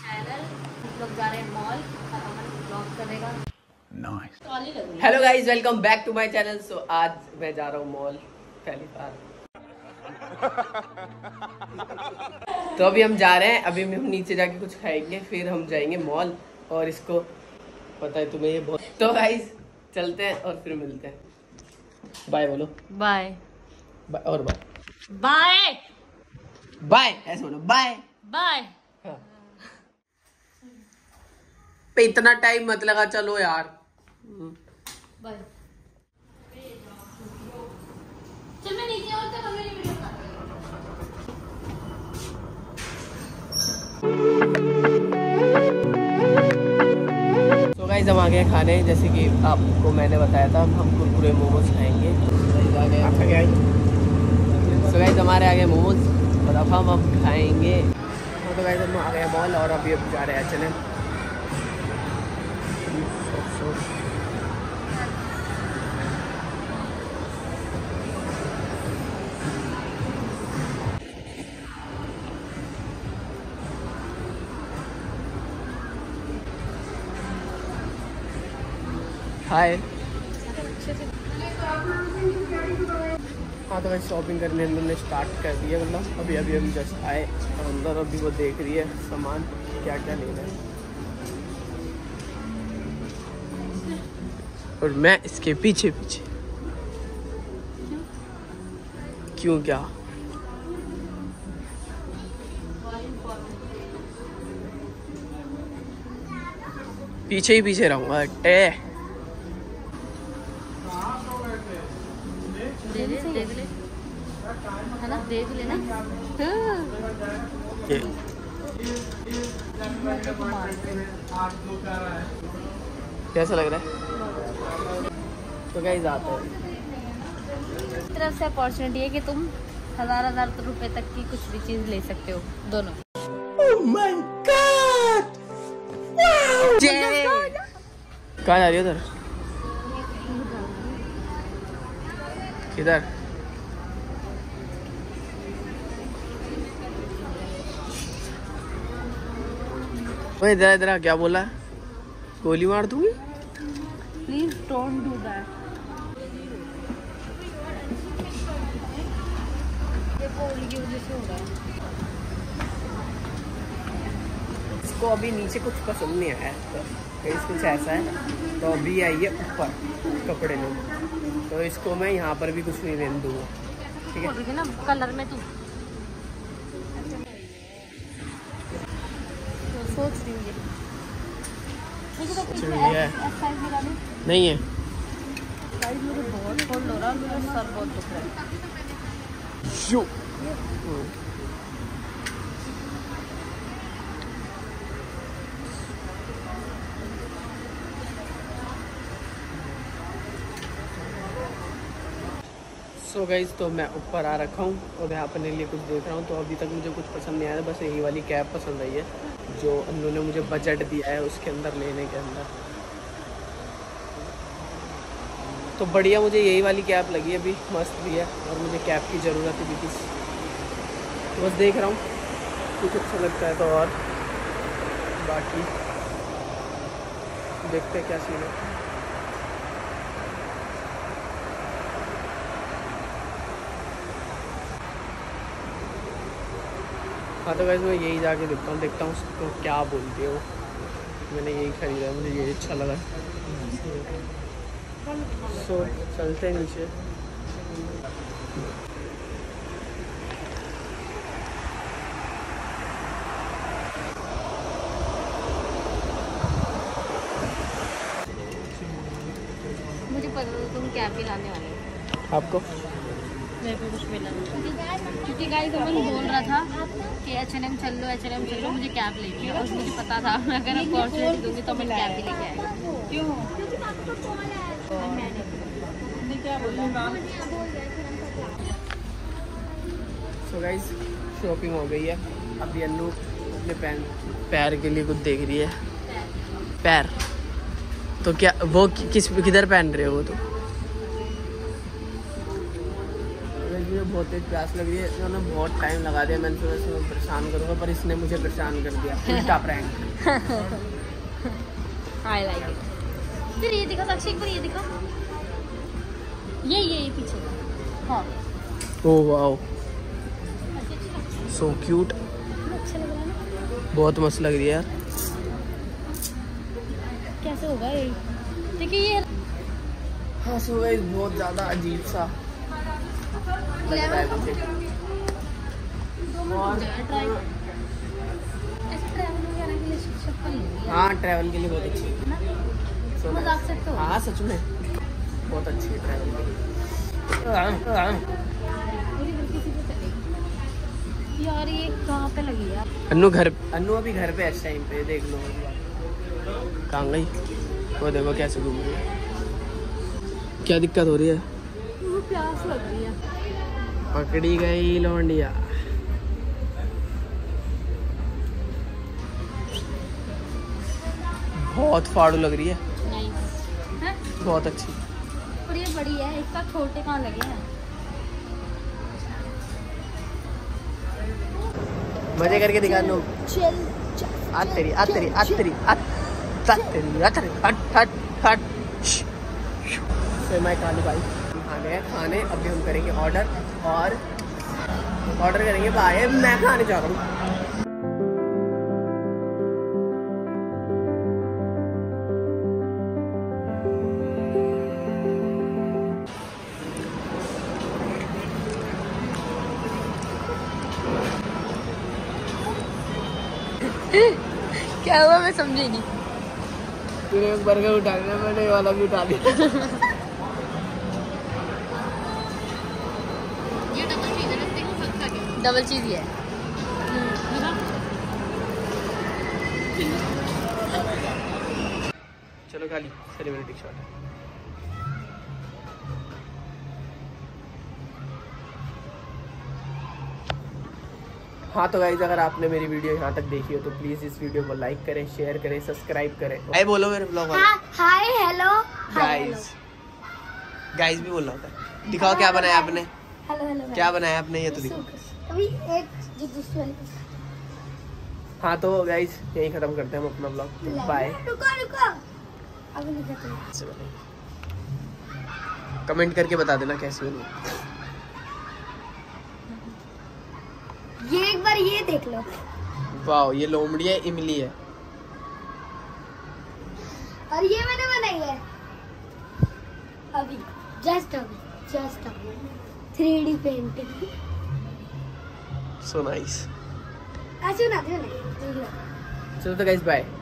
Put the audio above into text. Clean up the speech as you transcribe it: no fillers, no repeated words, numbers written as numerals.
लोग जा रहे हैं मॉल और अमन ब्लॉग करेगा। Hello guys, welcome back to my channel. So आज मैं जा रहा हूँ मॉल पहली बार। तो अभी हम जा रहे हैं, अभी हम नीचे जाके कुछ खाएंगे, फिर हम जाएंगे मॉल। और इसको पता है तुम्हें ये बहुत। तो गाइज चलते हैं और फिर मिलते हैं। बाय बोलो। बाय बाय और बाय बाय बाय, ऐसे बोलो बाय बाय। हाँ। पे इतना टाइम मत लगा, चलो यार। बाय। चल मैं नीचे और तक मेरी वीडियो बना। तो गाइस हम आ गए खाने, जैसे कि आपको मैंने बताया था हम कुरकुरे मोमोज खाएंगे। तो गाइस हमारे आ गए मोमोज और अब हम खाएंगे। तो गाइस हम आ गए मॉल और अभी जा रहे हैं चलें। हाय। हाँ तो वैसे शॉपिंग करने हमने स्टार्ट कर दिया, मतलब अभी हम जस्ट आए और अंदर अभी वो देख रही है सामान क्या क्या लेना है और मैं इसके पीछे पीछे। क्यों क्या? पीछे ही पीछे रहूंगा। देख ले है ना, देख लेना। कैसा लग रहा है? तो गाइस आता है इस तरफ से अपॉर्चुनिटी है कि तुम हजार रुपए तक की कुछ भी चीज ले सकते हो, दोनों। Oh my God! कहाँ जा रही है? उधर किधर? ओए इधर इधर क्या बोला? गोली मार दूंगी। Please don't do that. ये गोली की वजह से हो रहा है। इसको अभी नीचे कुछ पसंद नहीं आया तो कुछ ऐसा है, तो अभी आई है ऊपर कपड़े में, तो इसको मैं यहाँ पर भी कुछ नहीं लेने दूंगा, ठीक है ना कलर में। तू तो सोच रही हूँ नहीं है। मुझे बहुत कोल्ड हो रहा है, मेरा सर बहुत दुख रहा है। सो गाइस तो मैं ऊपर आ रखा हूँ और यहाँ अपने लिए कुछ देख रहा हूँ। तो अभी तक मुझे कुछ पसंद नहीं आया, बस यही वाली कैप पसंद आई है जो उन्होंने मुझे बजट दिया है उसके अंदर लेने के अंदर। तो बढ़िया मुझे यही वाली कैप लगी, अभी मस्त भी है और मुझे कैप की ज़रूरत भी थी, तो बस देख रहा हूँ कुछ अच्छा लगता है तो। और बाकी देखते हैं क्या सीन है। हाँ तो वैसे मैं यही जाके देखता हूँ उसको क्या बोलती है वो। मैंने यही खरीदा है, मुझे यही अच्छा लगा। सो चलते हैं नीचे। मुझे पता था तुम कैब भी लाने वाले हो। आपको मेरे को कुछ मिला क्योंकि गाइस अमन बोल रहा था कि H&M चल लो, मुझे कैब लेनी है। और मुझे पता था अगर आप अपॉर्चुनिटी दूंगी तो मैं कैब भी लेके आएगा। क्यों? क्या बोला? सो गाइस शॉपिंग हो गई है। अभी अन्नू अपने पैर के लिए कुछ देख रही है। पैर तो क्या वो किधर पहन रहे हो वो? तो मुझे बहुत तेज प्यास लग रही है, इन्होंने बहुत टाइम लगा दिया। मैंने सोचा इसमें परेशान करूँगा, पर इसने मुझे परेशान कर दिया। उल्टा प्रैंक। I like it. फिर ये दिखा साक्षी, एक बार ये दिखा, ये पीछे। हाँ ओह वाओ, सो क्यूट, अच्छा लग रहा है ना, बहुत मस्त लग रही है यार। कैसे होगा ये? देखिए ये हाँ सो गाइस, बहुत ज़्यादा अजीब सा लग रहा है मुझे। और हाँ ट्रैवल के लिए बहुत अच्छी है। मजाक से तो हाँ सच में बहुत अच्छी है ट्रैवल के लिए। यार ये कहाँ पे लगी है? अन्नू अभी घर पे है इस टाइम पे, देख लो कहाँ गई वो, देखो कैसे घूम रही है। क्या दिक्कत हो रही है? मुझे प्यास लग रही है। पकड़ी गई लौंडिया। बहुत फाड़ू लग रही है। नाइस है, बहुत अच्छी। और ये बड़ी है, इसका छोटे कहाँ लगे हैं? मजे करके दिखा नो। चल तेरी मैं खाली भाई खाने हैं खाने। अभी हम करेंगे ऑर्डर और ऑर्डर करेंगे बाय। मैं खाने जा रहा हूँ। क्या हुआ मैं समझी नहीं। तूने एक बर्गर उठा लिया, मैंने ये वाला भी उठा लिया। ये डबल चीज है, देखो डबल चीज ही है। चलो खाली सेलिब्रिटी शॉट। हाँ तो गाइज, अगर आपने मेरी वीडियो यहाँ तक देखी हो तो प्लीज इस वीडियो को लाइक करें, शेयर करें, सब्सक्राइब करें। हाय बोलो मेरे ब्लॉग वाले। हाय हेलो गाइज भी बोलना होता है। दिखाओ क्या बनाया आपने। हेलो क्या बनाया आपने, ये तो दिखाओ। अभी एक जो दूसरे वाली। हाँ तो गाइज यही खत्म करते हैं हम अपना ब्लॉग। बाय। रुको अभी नहीं करते। कमेंट करके बता देना कैसी बनी। ये एक बार ये देख लो। वाओ, ये लोमड़ी है, इमली है। और ये मैंने बनाई है अभी, जस्ट अभी 3D पेंटिंग। So nice. अच्छा ना चलो तो गाइस बाय।